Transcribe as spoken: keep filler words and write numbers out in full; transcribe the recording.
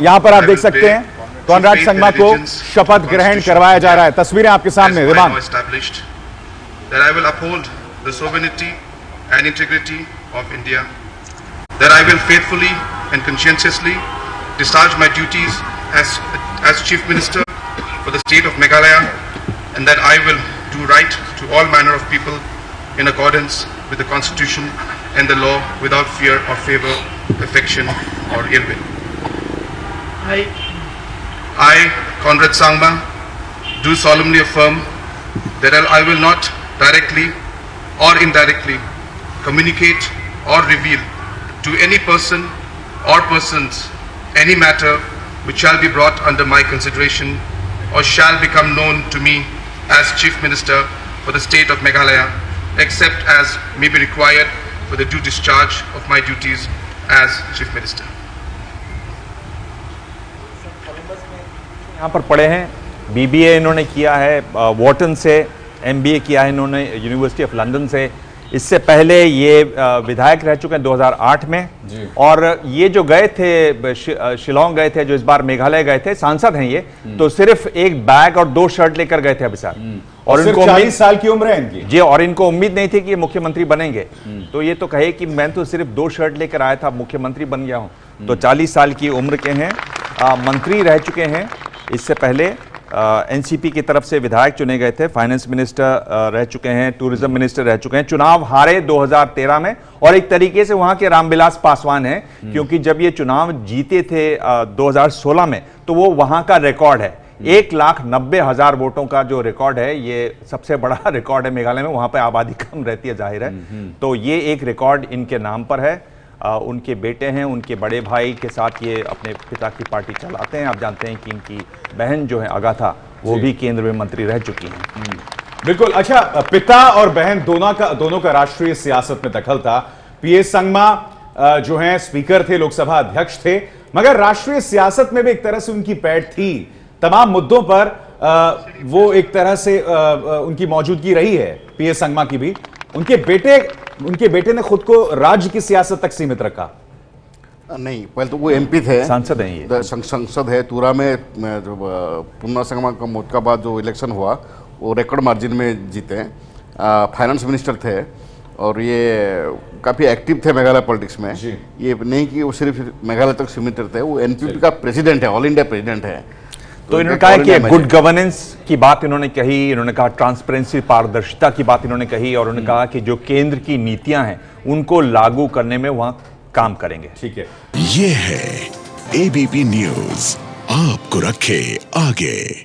यहाँ पर आप देख सकते हैं कॉनराड संगमा को शपथ ग्रहण करवाया जा रहा है। तस्वीरें आपके सामने। दिमाग that I will uphold the sovereignty and integrity of India, that I will faithfully and conscientiously discharge my duties as as Chief Minister for the state of Meghalaya, and that I will do right to all manner of people in accordance with the Constitution and the law without fear or favor, affection or ill will. I, I, Conrad Sangma, do solemnly affirm that I will not directly or indirectly communicate or reveal to any person or persons any matter which shall be brought under my consideration or shall become known to me as Chief Minister for the state of Meghalaya, except as may be required for the due discharge of my duties as Chief Minister. यहाँ पर पढ़े हैं, BBA इन्होंने किया है Wharton से, MBA किया है इन्होंने यूनिवर्सिटी ऑफ लंदन से। इससे पहले ये विधायक रह चुके हैं दो हज़ार आठ में जी। और ये जो गए थे शिलोंग गए थे, जो इस बार मेघालय गए थे, सांसद हैं ये, तो सिर्फ एक बैग और दो शर्ट लेकर गए थे अभी साहब। और, और इनको चालीस साल की उम्र है इनकी जी, और इनको उम्मीद नहीं थी कि ये मुख्यमंत्री बनेंगे। तो ये तो कहे कि मैं तो सिर्फ दो शर्ट लेकर आया था, मुख्यमंत्री बन गया हूं। तो चालीस साल की उम्र के हैं, मंत्री रह चुके हैं। इससे पहले एनसीपी की तरफ से विधायक चुने गए थे, फाइनेंस मिनिस्टर रह चुके हैं, टूरिज्म मिनिस्टर रह चुके हैं। चुनाव हारे दो हज़ार तेरह में, और एक तरीके से वहां के रामविलास पासवान हैं, क्योंकि जब ये चुनाव जीते थे दो हज़ार सोलह में, तो वो वहां का रिकॉर्ड है। एक लाख नब्बे हजार वोटों का जो रिकॉर्ड है, ये सबसे बड़ा रिकॉर्ड है मेघालय में। वहां पर आबादी कम रहती है, जाहिर है, तो ये एक रिकॉर्ड इनके नाम पर है। आ, उनके बेटे हैं, उनके बड़े भाई के साथ ये अपने पिता की पार्टी चलाते हैं। आप जानते हैं कि इनकी बहन जो है अगाथा, वो भी केंद्र में मंत्री रह चुकी हैं। बिल्कुल। अच्छा, पिता और बहन दोनों का दोनों का राष्ट्रीय सियासत में दखल था। पीएस संगमा जो हैं स्पीकर थे, लोकसभा अध्यक्ष थे, मगर राष्ट्रीय सियासत में भी एक तरह से उनकी पैठ थी। तमाम मुद्दों पर वो एक तरह से उनकी मौजूदगी रही है, पीएस संगमा की भी। उनके बेटे उनके बेटे ने खुद को राज्य की सियासत तक सीमित रखा। नहीं, पहले तो वो एमपी थे, सांसद हैं ये, संसद है। तुरा में जो पूर्णा संगमा का मौत का बाद जो इलेक्शन हुआ, वो रिकॉर्ड मार्जिन में जीते हैं। फाइनेंस मिनिस्टर थे, और ये काफ़ी एक्टिव थे मेघालय पॉलिटिक्स में। ये नहीं कि वो सिर्फ मेघालय तक सीमित थे, वो एनपीपी का प्रेसिडेंट है, ऑल इंडिया प्रेसिडेंट है। तो इन्होंने कहा कि गुड गवर्नेंस की बात इन्होंने कही, इन्होंने कहा ट्रांसपेरेंसी, पारदर्शिता की बात इन्होंने कही, और उन्होंने कहा कि जो केंद्र की नीतियां हैं उनको लागू करने में वहां काम करेंगे। ठीक है, ये है एबीपी न्यूज, आपको रखे आगे।